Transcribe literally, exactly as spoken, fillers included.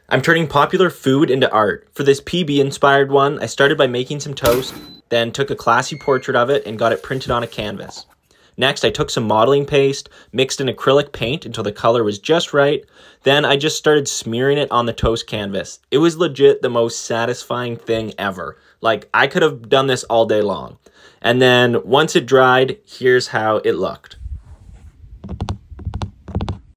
I'm turning popular food into art. For this P B-inspired one, I started by making some toast, then took a classy portrait of it and got it printed on a canvas. Next, I took some modeling paste, mixed an acrylic paint until the color was just right, then I just started smearing it on the toast canvas. It was legit the most satisfying thing ever. Like, I could have done this all day long. And then, once it dried, here's how it looked.